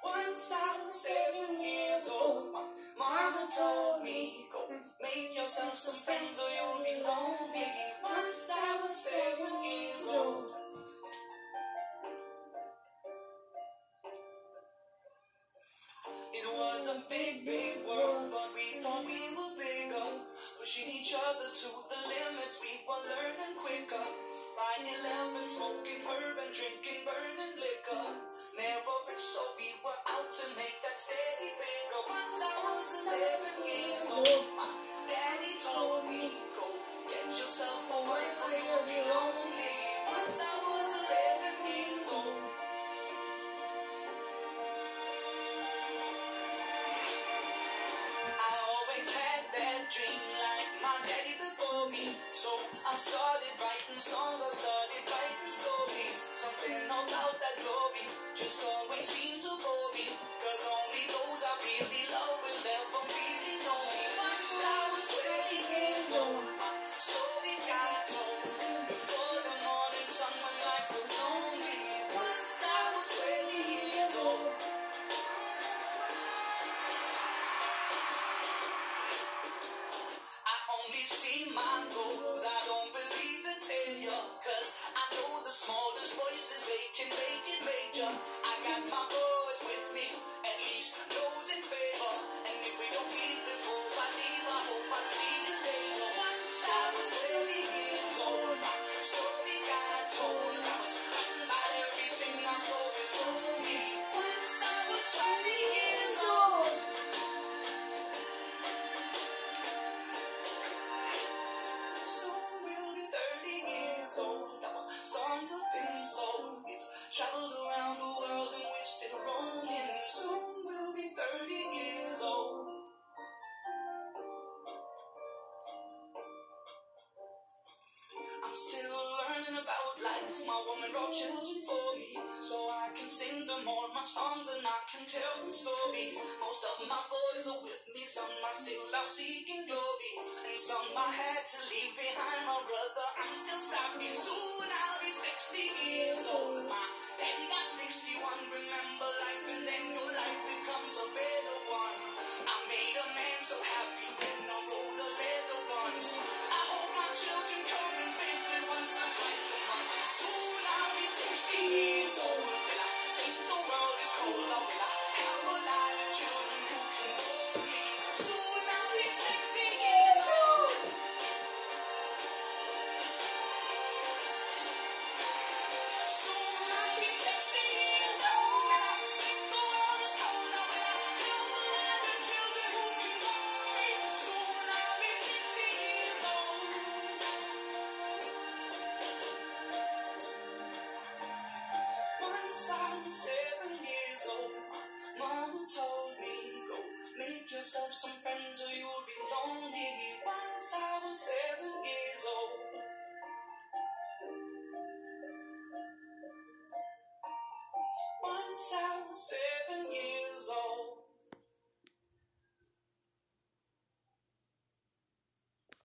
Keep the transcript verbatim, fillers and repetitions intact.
Once I was seven years old, my mama told me, go make yourself some friends or you'll be lonely. Once I was seven years old. It was a big, big world, but we thought we were bigger. Pushing each other to the limits, we were learning quicker. By eleven, smoking herb and drinking burning liquor. Never rich, so we were out to make that steady figure. Once I was eleven years old, my daddy told me, go get yourself a wife or you'll be lonely. Once I was eleven years old. I always had that dream like my daddy before me. So I started writing songs, I started writing stories. Something about that glory just always seemed to bore me. Cause only those I really love will ever really know me. Once I was twenty years old, my story got told. Before the morning sun when life was lonely. Once I was twenty years old. I only see my goals, I don't believe in failure. Cause I know the smallest voices, they can make it major. I got my boys with me, at least those in favor. And if we don't meet before I leave, I hope I see you later. Once I was twenty years old, my story got told. I was run by everything I saw before me. Once I was twenty years old. Soon we'll be thirty years old. Our songs have been sold. We've traveled around the world and we're still rolling. Soon we'll be thirty years old. I'm still learning about life. My woman wrote children for me, so I can sing them all my songs and I can tell them stories. Most of my boys are with me, some are still out seeking glory, and some I had to leave behind. My brother, I'm still savvy. Soon I'll be sixty years old. My daddy got sixty-one. Remember life and then your life becomes a better one. I made a man so happy when I rode a leather ones. I hope my children come and visit once or twice a month. Soon I'll be sixty years old. Will I think the world is cold, or will I have a lot of children who can hold me? Soon I'll be sixty years old. Soon I'll be sixty years old. Will I think the world is cold, or will I have a lot of children who can hold me? Soon I'll be sixty years old. Once I was seven years old, my mama told me, go make yourself some friends or you'll be lonely. Once I was seven years old. Once I was seven years old.